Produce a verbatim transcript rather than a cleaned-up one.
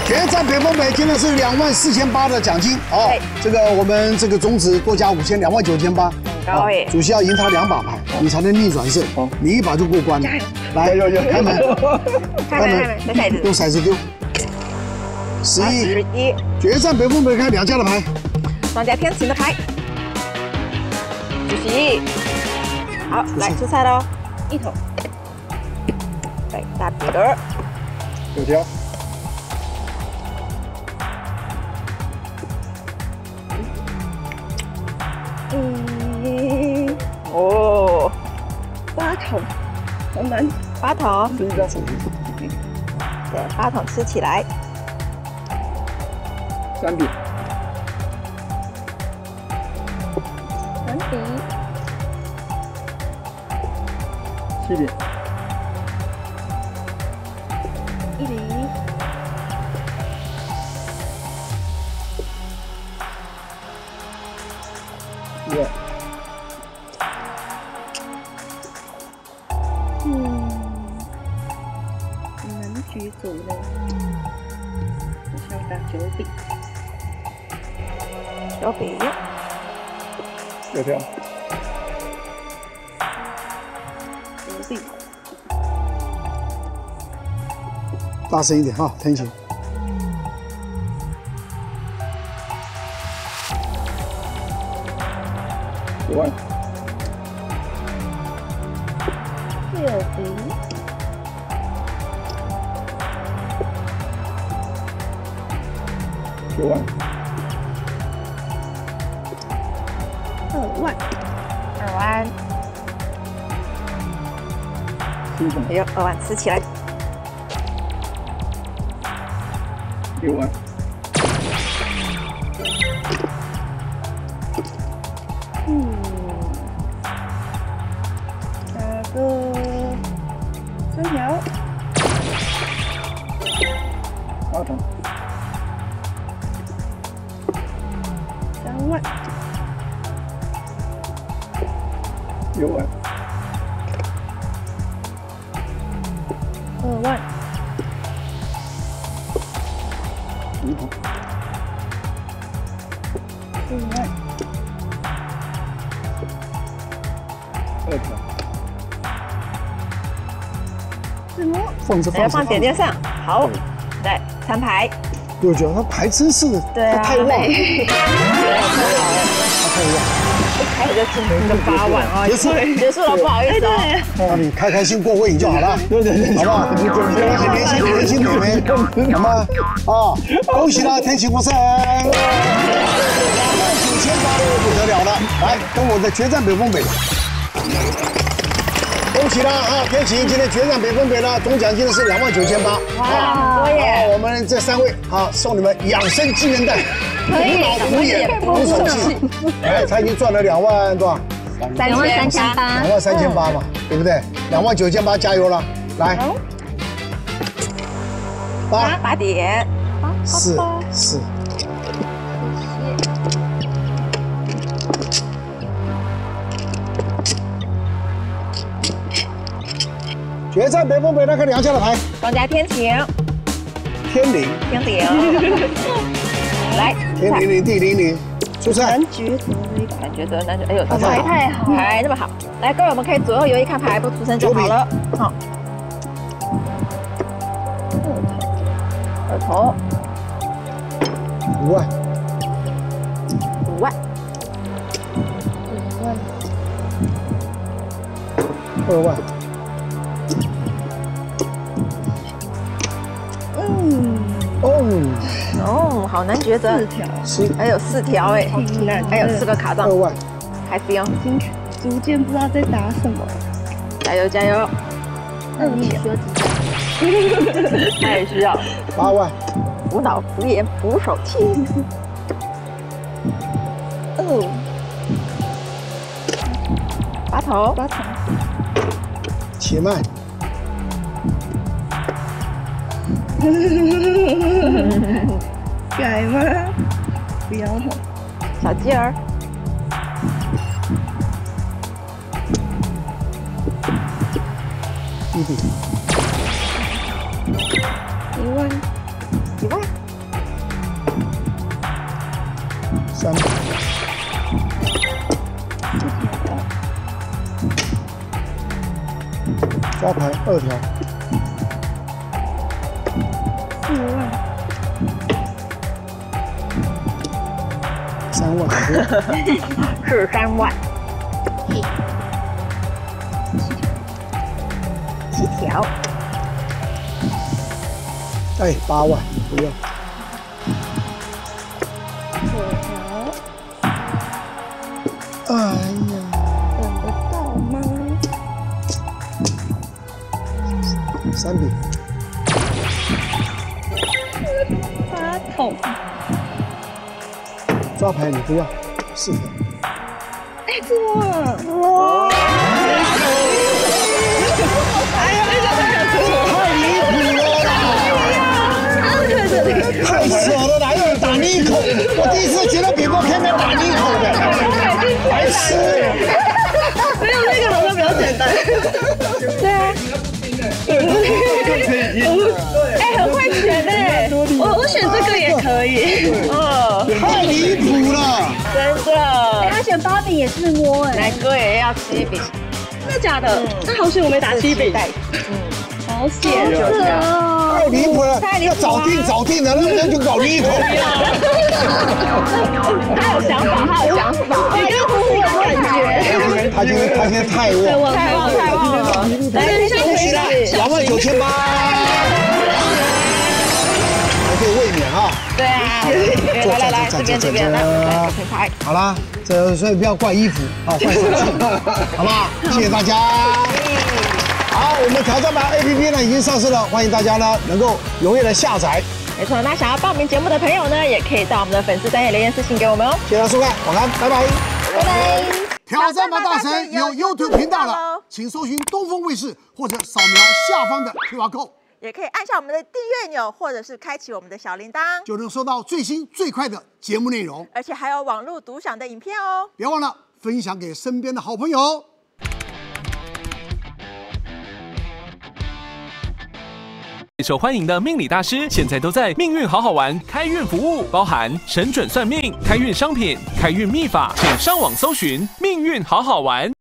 决战北风北，今天是两万四千八的奖金哦。这个我们这个种子多加五千，两万九千八。 很高哎。 主席要赢他两把牌，你才能逆转胜。你一把就过关了。来，开门， 开门，开门， 用骰子丢。十一， 十一。 决战北风北，看两家的牌。 庄家天晴的牌。主席。好，来出菜喽。一桶。对，大别格。 九条。 嗯，哦，八筒，好难，八筒，对，八筒吃起来， 三笔， 三笔， 七笔， 一笔。 对。 嗯，很难举走的，我想打九笔，九笔， 六条， 九笔， 大声一点哈，天晴。 九万， 六笔， 九万， 二万，二万，哎呦，二万吃起来， 六万。 嗯，打个三条， 八筒， 三万， 六万， 二万， 五筒， 四万。 二条， 什么？ 放着放着， 放点点上，好，来摊牌。 六九，他牌真是， 对啊， 太旺了，他太旺。 一开始就进个八万啊， 结束， 结束了，不好意思哦。 那你开开心过过瘾就好了，对对对，好不好？很年轻年轻妹妹，好吗？啊，恭喜啦，天晴获胜，两万九千八不得了了，来跟我的决战北风北。 恭喜啦！啊，天晴今天决战北风北呢，总奖金是两万九千八。 哇，多耶！ 我们这三位啊，送你们养生纪念袋，无脑无眼无手气。哎，他已经赚了两万多少？ 两万三千八。 两万三千八嘛，对不对？两万九千八，加油了！来，八八点， 四四。 决战北风北，来看两家的牌。 庄家天晴， 天灵， 天灵，来， 天灵灵地灵灵，出赛。 难抉择，难抉择，难抉。哎呦，牌太好，牌那么好。来，各位，我们可以左右游移看牌，不出声就好了。好。二头， 五万， 五万， 二万。 嗯， 哦， 哦，好难抉择。四条，是，还有四条哎，还有四个卡账。 二万， 开始哦，已经逐渐不知道在打什么。加油加油！那你需要几张？他也需要。 八万， 无脑无眼无手气。哦，八头，八头。 且慢。 改吗？不要了。小鸡儿。 一笔。 一万。一万。 二条。 四万。 三万， 是三万。七条。 哎，八万，不用。 九条。 哎呀， 等得到吗？ 三笔。 八筒。 抓牌你不要，四条。 哎，这哇！哎呀， 太离谱了啦！太扯了啦！又打你一口，我第一次觉得比过偏偏打你一口的，白痴！ 没有那个好像比较简单。对啊。哎，很会选呢。我我选这个也可以。哦， 太离谱了， 真的。 他选八饼也是摸哎， 奶哥也要七饼。 真的假的？那好险我没打七饼。 嗯， 好险哦。 太离谱了，要早定早定的，那人就搞你一口。 他有想法，他有想法。你跟呼呼有感觉。 他今天他今天太旺， 太旺太旺了。来， 恭喜了，两万九千八。可以卫冕啊！ 对啊，来来来，这边这边来，来品牌。 好啦，这所以不要怪衣服啊，怪手气，好不好？谢谢大家。好，我们挑战吧 A P P 呢已经上市了，欢迎大家呢能够踊跃的下载。 没错，那想要报名节目的朋友呢，也可以到我们的粉丝专页留言私信给我们哦。 谢谢大家收看，晚安，拜拜， 拜拜。 挑战吧大神有 YouTube 频道了，请搜寻东风卫视或者扫描下方的 Q R code。 也可以按下我们的订阅钮，或者是开启我们的小铃铛， 就能收到最新最快的节目内容， 而且还有网络独享的影片哦。 别忘了分享给身边的好朋友。 受欢迎的命理大师，现在都在命运好好玩开运服务，包含神准算命、开运商品、开运秘法，请上网搜寻命运好好玩。